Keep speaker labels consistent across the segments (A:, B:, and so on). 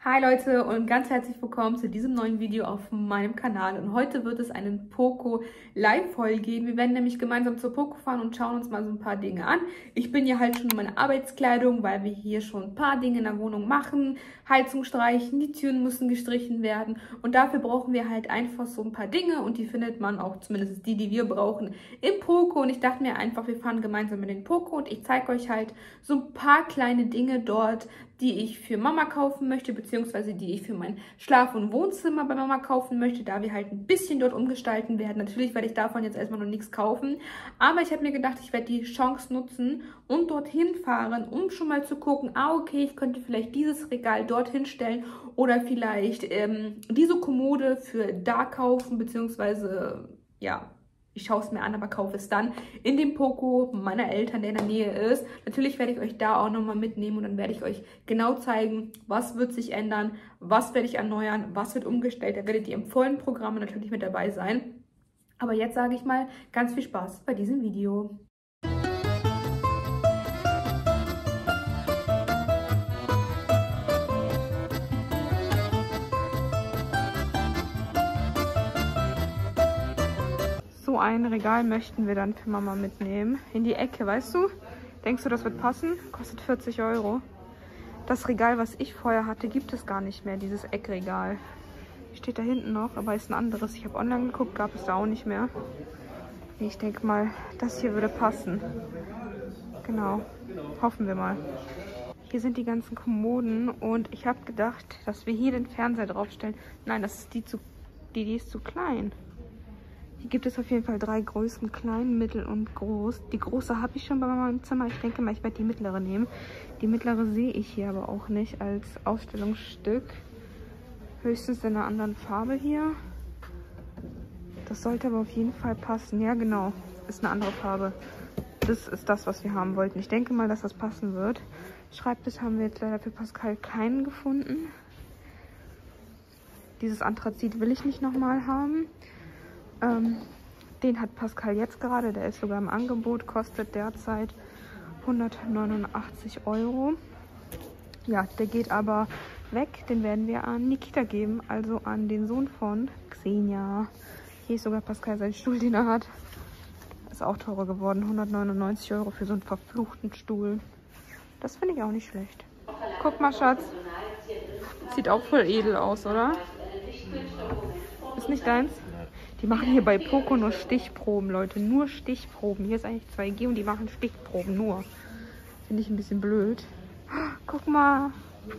A: Hi Leute und ganz herzlich willkommen zu diesem neuen Video auf meinem Kanal. Und heute wird es einen Poco Live-Haul geben. Wir werden nämlich gemeinsam zur Poco fahren und schauen uns mal so ein paar Dinge an. Ich bin ja halt schon in meiner Arbeitskleidung, weil wir hier schon ein paar Dinge in der Wohnung machen. Heizung streichen, die Türen müssen gestrichen werden. Und dafür brauchen wir halt einfach so ein paar Dinge. Und die findet man auch, zumindest die wir brauchen, im Poco. Und ich dachte mir einfach, wir fahren gemeinsam in den Poco und ich zeige euch halt so ein paar kleine Dinge dort, die ich für Mama kaufen möchte, beziehungsweise die ich für mein Schlaf- und Wohnzimmer bei Mama kaufen möchte, da wir halt ein bisschen dort umgestalten werden. Natürlich werde ich davon jetzt erstmal noch nichts kaufen, aber ich habe mir gedacht, ich werde die Chance nutzen und dorthin fahren, um schon mal zu gucken, okay, ich könnte vielleicht dieses Regal dorthin stellen oder vielleicht diese Kommode für da kaufen, beziehungsweise, ja, ich schaue es mir an, aber kaufe es dann in dem Poco meiner Eltern, der in der Nähe ist. Natürlich werde ich euch da auch nochmal mitnehmen und dann werde ich euch genau zeigen, was wird sich ändern, was werde ich erneuern, was wird umgestellt. Da werdet ihr im vollen Programm natürlich mit dabei sein. Aber jetzt sage ich mal, ganz viel Spaß bei diesem Video. So ein Regal möchten wir dann für Mama mitnehmen. In die Ecke, weißt du? Denkst du, das wird passen? Kostet 40 Euro. Das Regal, was ich vorher hatte, gibt es gar nicht mehr, dieses Eckregal. Steht da hinten noch, aber ist ein anderes. Ich habe online geguckt, gab es da auch nicht mehr. Ich denke mal, das hier würde passen. Genau, hoffen wir mal. Hier sind die ganzen Kommoden und ich habe gedacht, dass wir hier den Fernseher draufstellen. Nein, das ist die ist zu klein. Hier gibt es auf jeden Fall 3 Größen, klein, mittel und groß. Die große habe ich schon bei meinem Zimmer. Ich denke mal, ich werde die mittlere nehmen. Die mittlere sehe ich hier aber auch nicht als Ausstellungsstück. Höchstens in einer anderen Farbe hier. Das sollte aber auf jeden Fall passen. Ja, genau. Ist eine andere Farbe. Das ist das, was wir haben wollten. Ich denke mal, dass das passen wird. Schreibtisch haben wir jetzt leider für Pascal keinen gefunden. Dieses Anthrazit will ich nicht nochmal haben. Den hat Pascal jetzt gerade, der ist sogar im Angebot, kostet derzeit 189 Euro. Ja, der geht aber weg, den werden wir an Nikita geben, also an den Sohn von Xenia. Hier ist sogar Pascal sein Stuhl, den er hat. Ist auch teurer geworden, 199 Euro für so einen verfluchten Stuhl. Das finde ich auch nicht schlecht. Guck mal, Schatz. Sieht auch voll edel aus, oder? Ist nicht deins? Die machen hier bei Poco nur Stichproben, Leute. Nur Stichproben. Hier ist eigentlich 2G und die machen Stichproben nur. Finde ich ein bisschen blöd. Guck mal.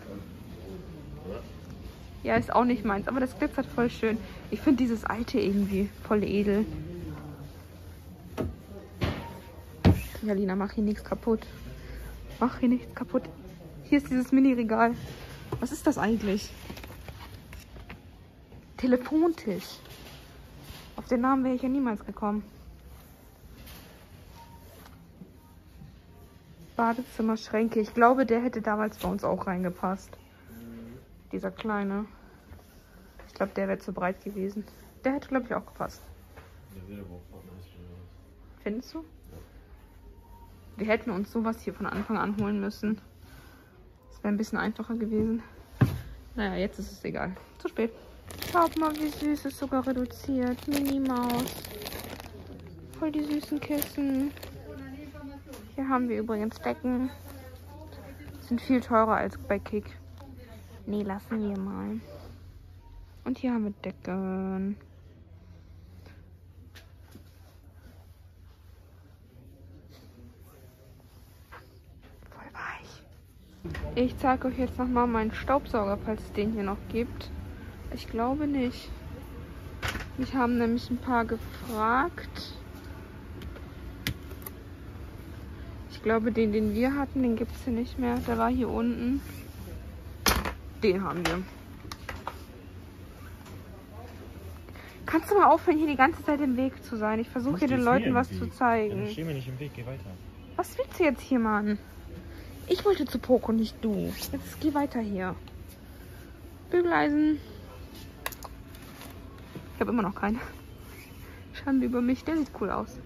A: Ja, ist auch nicht meins. Aber das glitzert voll schön. Ich finde dieses alte irgendwie voll edel. Ja, Lina, mach hier nichts kaputt. Mach hier nichts kaputt. Hier ist dieses Mini-Regal. Was ist das eigentlich? Telefontisch. Auf den Namen wäre ich ja niemals gekommen. Badezimmerschränke. Ich glaube, der hätte damals bei uns auch reingepasst. Dieser kleine. Ich glaube, der wäre zu breit gewesen. Der hätte, glaube ich, auch gepasst. Findest du? Wir hätten uns sowas hier von Anfang an holen müssen. Das wäre ein bisschen einfacher gewesen. Naja, jetzt ist es egal. Zu spät. Schaut mal, wie süß, ist sogar reduziert. Mini-Maus. Voll die süßen Kissen. Hier haben wir übrigens Decken. Sind viel teurer als bei Kick. Nee, lassen wir mal. Und hier haben wir Decken. Voll weich. Ich zeige euch jetzt nochmal meinen Staubsauger, falls es den hier noch gibt. Ich glaube nicht. Mich haben nämlich ein paar gefragt. Ich glaube, den wir hatten, den gibt es hier nicht mehr. Der war hier unten. Den haben wir. Kannst du mal aufhören, hier die ganze Zeit im Weg zu sein? Ich versuche hier den Leuten was zu zeigen.
B: Ich stehe mir nicht im Weg, geh weiter.
A: Was willst du jetzt hier, Mann? Ich wollte zu Poco, nicht du. Jetzt geh weiter hier. Bügeleisen. Ich habe immer noch keine. Schande über mich, der sieht cool aus.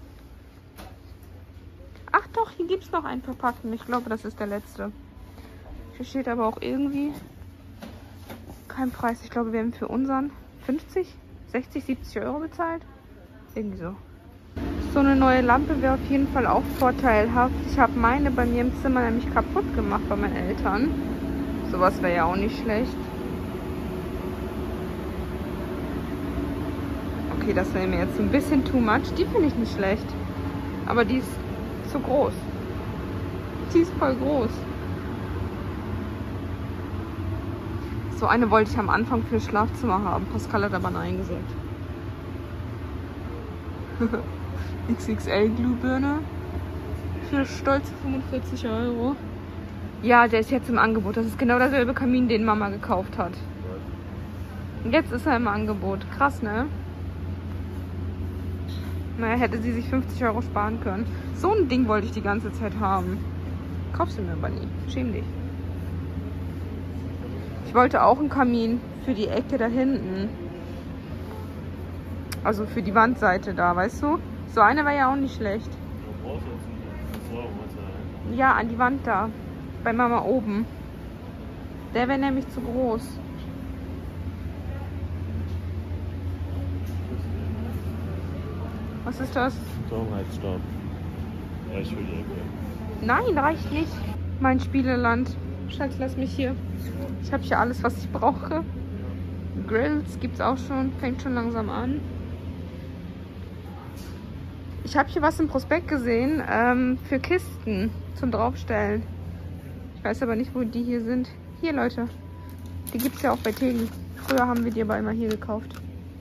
A: Ach doch, hier gibt es noch einen verpackten. Ich glaube, das ist der letzte. Hier steht aber auch irgendwie kein Preis. Ich glaube, wir haben für unseren 50, 60, 70 Euro bezahlt. Irgendwie so. So eine neue Lampe wäre auf jeden Fall auch vorteilhaft. Ich habe meine bei mir im Zimmer nämlich kaputt gemacht bei meinen Eltern. Sowas wäre ja auch nicht schlecht. Okay, das wäre mir jetzt ein bisschen too much. Die finde ich nicht schlecht. Aber die ist zu groß. Die ist voll groß. So eine wollte ich am Anfang für das Schlafzimmer haben. Pascal hat aber nein gesagt. XXL-Glühbirne für stolze 45 Euro. Ja, der ist jetzt im Angebot. Das ist genau derselbe Kamin, den Mama gekauft hat. Und jetzt ist er im Angebot. Krass, ne? Naja, hätte sie sich 50 Euro sparen können. So ein Ding wollte ich die ganze Zeit haben. Kaufst du mir aber nie. Schäm dich. Ich wollte auch einen Kamin für die Ecke da hinten. Also für die Wandseite da, weißt du? So eine war ja auch nicht schlecht. Ja, an die Wand da. Bei Mama oben. Der wäre nämlich zu groß. Was ist das?
B: Sauberheitsstab. Reicht für die Ecke.
A: Nein, reicht nicht. Mein Spieleland. Schatz, lass mich hier. Ich habe hier alles, was ich brauche. Grills gibt's auch schon. Fängt schon langsam an. Ich habe hier was im Prospekt gesehen für Kisten zum Draufstellen. Ich weiß aber nicht, wo die hier sind. Hier, Leute. Die gibt es ja auch bei Tegi. Früher haben wir die aber immer hier gekauft.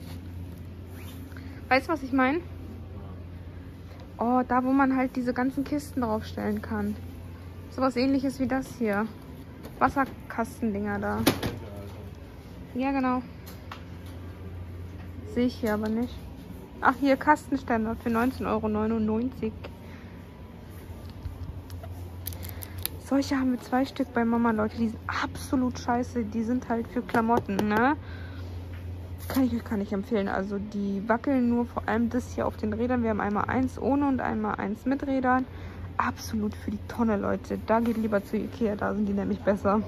A: Weißt du, was ich meine? Oh, da, wo man halt diese ganzen Kisten draufstellen kann. Sowas Ähnliches wie das hier. Wasserkastendinger da. Ja, genau. Sehe ich hier aber nicht. Ach, hier Kastenständer für 19,99 Euro. Solche haben wir 2 Stück bei Mama, Leute. Die sind absolut scheiße. Die sind halt für Klamotten, ne? Kann ich euch gar nicht empfehlen. Also die wackeln nur, vor allem das hier auf den Rädern. Wir haben einmal eins ohne und einmal eins mit Rädern. Absolut für die Tonne, Leute. Da geht lieber zu Ikea, da sind die nämlich besser.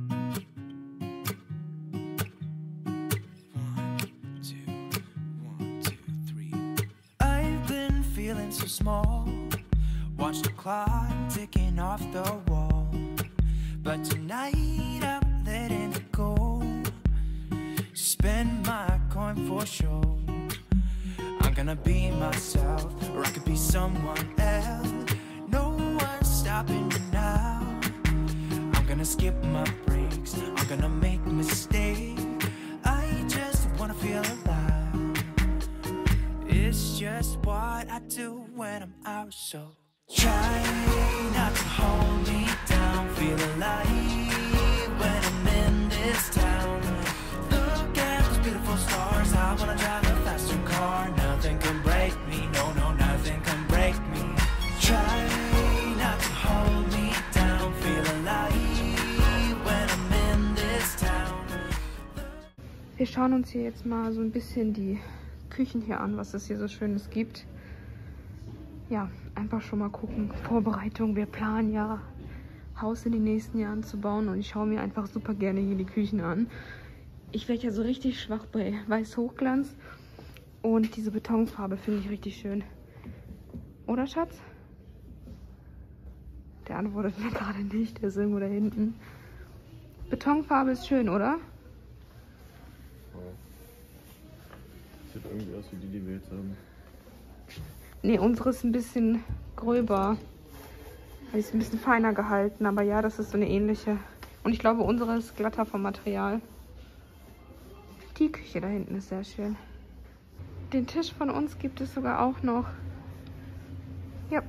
C: Watch the clock ticking off the wall, but tonight I'm letting it go. Spend my coin for sure. I'm gonna be myself, or I could be someone else. No one's stopping me now. I'm gonna skip my breaks, I'm gonna make mistakes. I just wanna feel alive. It's just what I do when I'm out, so try not to hold me down. Feel alive when I'm in this town. Look at those beautiful stars. I wanna drive a faster car. Nothing can break me. No, no, nothing can break me. Try not to hold me down. Feel alive when I'm in this town.
A: Wir schauen uns hier jetzt mal so ein bisschen die Küchen hier an, was es hier so Schönes gibt. Ja, einfach schon mal gucken. Vorbereitung, wir planen ja, Haus in den nächsten Jahren zu bauen und ich schaue mir einfach super gerne hier die Küchen an. Ich werde ja so richtig schwach bei Weiß Hochglanz und diese Betonfarbe finde ich richtig schön. Oder, Schatz? Der antwortet mir gerade nicht, der ist irgendwo da hinten. Betonfarbe ist schön, oder?
B: Ja. Sieht irgendwie aus wie die wir jetzt haben.
A: Ne, unsere ist ein bisschen gröber. Die ist ein bisschen feiner gehalten, aber ja, das ist so eine ähnliche. Und ich glaube, unsere ist glatter vom Material. Die Küche da hinten ist sehr schön. Den Tisch von uns gibt es sogar auch noch. Ja.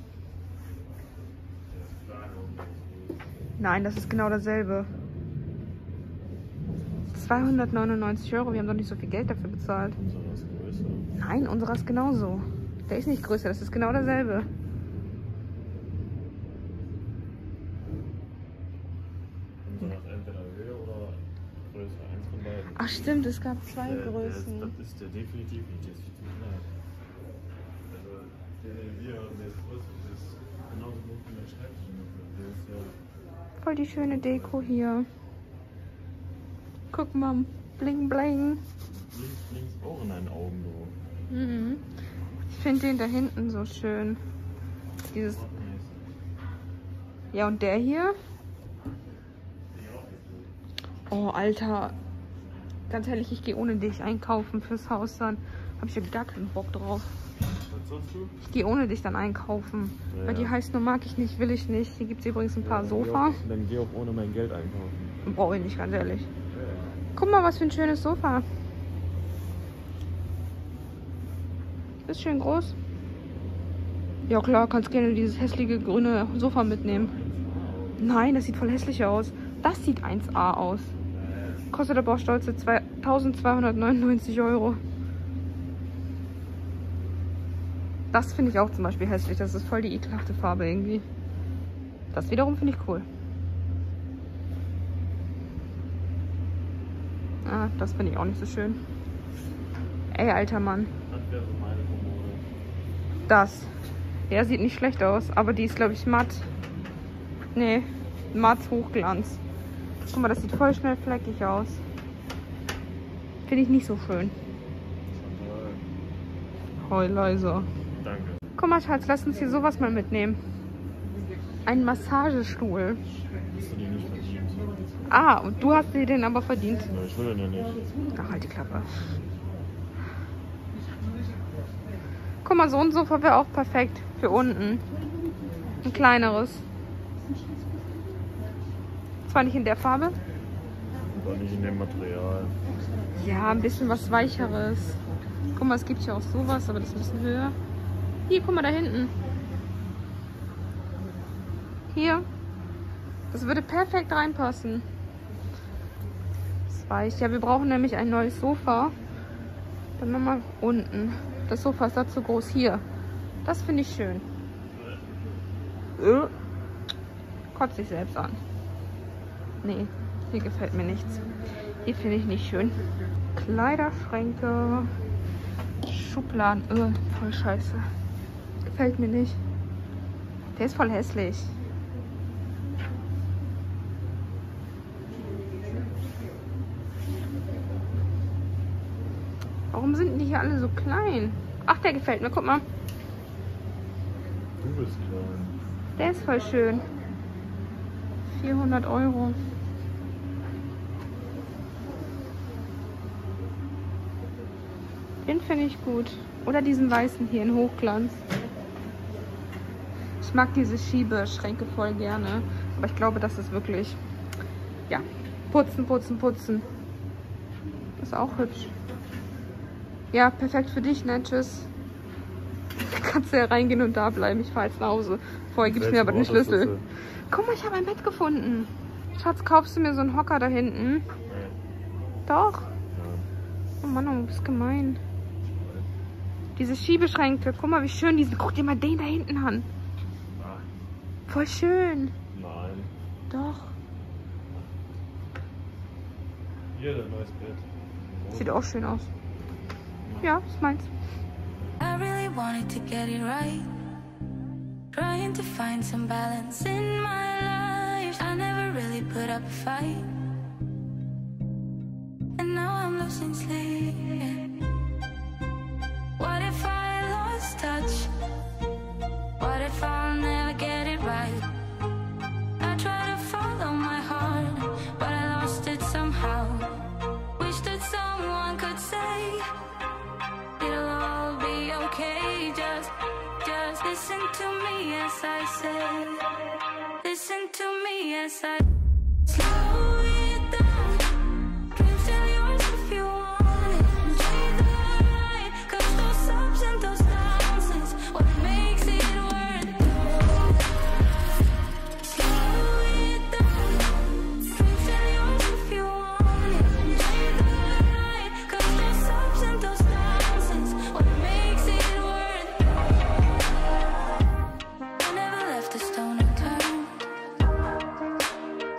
A: Nein, das ist genau dasselbe. 299 Euro, wir haben doch nicht so viel Geld dafür bezahlt.
B: Unsere ist größer.
A: Nein, unserer ist genauso. Der ist nicht größer, das ist genau dasselbe.
B: Unsere ist entweder höher oder größer. Eins von beiden.
A: Ach stimmt, es gab 2 Größen.
B: Das ist der definitiv nicht. Das ist zu klein. Also der ist größer. Das ist genauso gut wie der Schreibtisch. Der ist ja
A: voll die schöne Deko hier. Guck mal, bling bling.
B: Links auch in deinen Augen, du.
A: Mhm. Ich finde den da hinten so schön. Dieses. Ja, und der hier? Oh, Alter. Ganz ehrlich, ich gehe ohne dich einkaufen fürs Haus dann. Habe ich ja gar keinen Bock drauf.
B: Was sagst du?
A: Ich gehe ohne dich dann einkaufen.
B: Ja.
A: Weil die Heißnummer mag ich nicht, will ich nicht. Hier gibt es übrigens ein paar Sofa.
B: Dann geh auch ohne mein Geld einkaufen.
A: Brauche ich nicht, ganz ehrlich. Guck mal, was für ein schönes Sofa. Ist schön groß. Ja klar, kannst gerne dieses hässliche grüne Sofa mitnehmen. Nein, das sieht voll hässlich aus. Das sieht 1A aus. Kostet aber auch stolze 1.299 Euro. Das finde ich auch zum Beispiel hässlich. Das ist voll die ekelhafte Farbe irgendwie. Das wiederum finde ich cool. Ah, das finde ich auch nicht so schön. Ey, alter Mann.
B: Das wäre so meine Kommode.
A: Das. Ja, sieht nicht schlecht aus. Aber die ist, glaube ich, matt. Nee, matt Hochglanz. Guck mal, das sieht voll schnell fleckig aus. Finde ich nicht so schön. Heul leiser.
B: Danke.
A: Guck mal, Schatz, lass uns hier sowas mal mitnehmen. Ein Massagestuhl.
B: Hast du die nicht verdient?
A: Ah, und du hast dir den aber verdient.
B: Ja, ich will den ja nicht.
A: Ach, halt die Klappe. Guck mal, so ein Sofa wäre auch perfekt für unten. Ein kleineres. Zwar nicht in der Farbe.
B: War nicht in dem Material.
A: Ja, ein bisschen was Weicheres. Guck mal, es gibt ja auch sowas, aber das ist ein bisschen höher. Hier, guck mal, da hinten. Hier. Das würde perfekt reinpassen. Das weich. Ja, wir brauchen nämlich ein neues Sofa. Dann nochmal unten. Das Sofa ist da zu groß. Hier. Das finde ich schön. Kotzt sich selbst an. Nee, hier gefällt mir nichts. Hier finde ich nicht schön. Kleiderschränke. Schubladen. Voll scheiße. Gefällt mir nicht. Der ist voll hässlich. Warum sind die hier alle so klein? Ach, der gefällt mir. Guck mal.
B: Du bist klein.
A: Der ist voll schön. 400 Euro. Den finde ich gut. Oder diesen weißen hier in Hochglanz. Ich mag diese Schiebeschränke voll gerne. Aber ich glaube, das ist wirklich... Ja, putzen, putzen, putzen. Ist auch hübsch. Ja, perfekt für dich, ne? Tschüss. Kannst du ja reingehen und da bleiben. Ich fahre jetzt nach Hause. Vorher gibst du mir aber den Schlüssel. Guck mal, ich habe ein Bett gefunden. Schatz, kaufst du mir so einen Hocker da hinten?
B: Nee.
A: Doch.
B: Ja.
A: Oh Mann, du bist gemein. Diese Schiebeschränke. Guck mal, wie schön die sind. Guck dir mal den da hinten an. Voll schön.
B: Nein.
A: Doch.
B: Hier, dein neues Bett.
A: Sieht auch schön aus. Ja, ist meins.
D: I really wanted to get it right. Trying to find some balance in my life. I never really put up a fight. And now I'm losing sleep. What if I lost touch? What if I'll never get it right? I try to follow my heart, but I lost it somehow. Wish that someone could say it'll all be okay. Just listen to me as I say. Listen to me as I slow it down. Dreams still yours if you want it. Enjoy the ride, 'cause those ups and those downs is what makes it worth it. Slow it down. Dreams still yours if you want it. Enjoy the ride, 'cause those ups and those downs is what makes it worth it. I never left a stone unturned.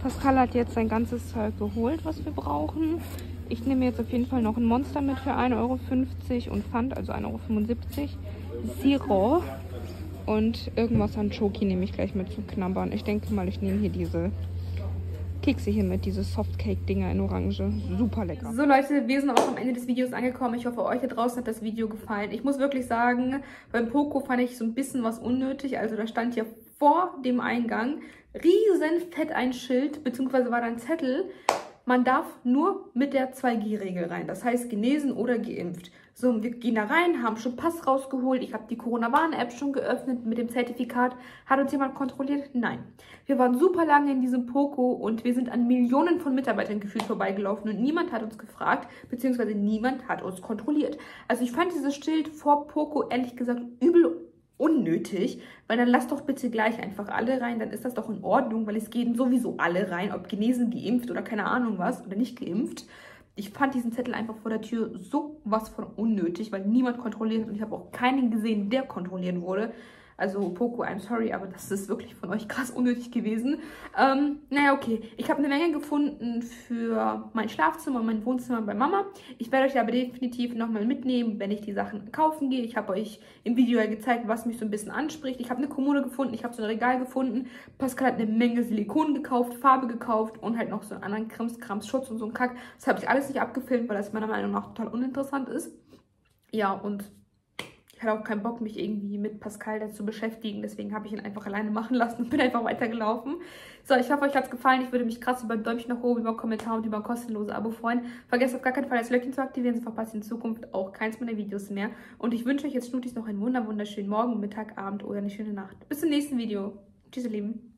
A: Pascal hat jetzt sein ganzes Zeug geholt, was wir brauchen. Ich nehme jetzt auf jeden Fall noch ein Monster mit für 1,50 € und Pfand, also 1,75 €. Sirop und irgendwas an Schoki nehme ich gleich mit zum Knabbern. Ich denke mal, ich nehme hier diese Kekse hier mit, diese Softcake-Dinger in Orange. Super lecker. So Leute, wir sind auch am Ende des Videos angekommen. Ich hoffe, euch da draußen hat das Video gefallen. Ich muss wirklich sagen, beim Poco fand ich so ein bisschen was unnötig. Also da stand ja vor dem Eingang riesen fett ein Schild, beziehungsweise war da ein Zettel. Man darf nur mit der 2G-Regel rein. Das heißt genesen oder geimpft. So, wir gehen da rein, haben schon Pass rausgeholt. Ich habe die Corona-Warn-App schon geöffnet mit dem Zertifikat. Hat uns jemand kontrolliert? Nein. Wir waren super lange in diesem Poco und wir sind an Millionen von Mitarbeitern gefühlt vorbeigelaufen und niemand hat uns gefragt, beziehungsweise niemand hat uns kontrolliert. Also ich fand dieses Schild vor Poco ehrlich gesagt übel unnötig, weil dann lasst doch bitte gleich einfach alle rein, dann ist das doch in Ordnung, weil es gehen sowieso alle rein, ob genesen, geimpft oder keine Ahnung was oder nicht geimpft. Ich fand diesen Zettel einfach vor der Tür so was von unnötig, weil niemand kontrolliert und ich habe auch keinen gesehen, der kontrolliert wurde. Also Poco, I'm sorry, aber das ist wirklich von euch krass unnötig gewesen. Naja, okay. Ich habe eine Menge gefunden für mein Schlafzimmer und mein Wohnzimmer bei Mama. Ich werde euch aber definitiv nochmal mitnehmen, wenn ich die Sachen kaufen gehe. Ich habe euch im Video ja gezeigt, was mich so ein bisschen anspricht. Ich habe eine Kommode gefunden, ich habe so ein Regal gefunden. Pascal hat eine Menge Silikon gekauft, Farbe gekauft und halt noch so einen anderen Krimskrams, Schutz und so ein Kack. Das habe ich alles nicht abgefilmt, weil das meiner Meinung nach total uninteressant ist. Ja, und ich hatte auch keinen Bock, mich irgendwie mit Pascal dazu beschäftigen. Deswegen habe ich ihn einfach alleine machen lassen und bin einfach weitergelaufen. So, ich hoffe, euch hat es gefallen. Ich würde mich krass über ein Däumchen nach oben, über einen Kommentar und über ein kostenloses Abo freuen. Vergesst auf gar keinen Fall das Glöckchen zu aktivieren, sonst verpasst ihr in Zukunft auch keins meiner Videos mehr. Und ich wünsche euch jetzt Schnutis noch einen wunderschönen Morgen, Mittag, Abend oder eine schöne Nacht. Bis zum nächsten Video. Tschüss, ihr Lieben.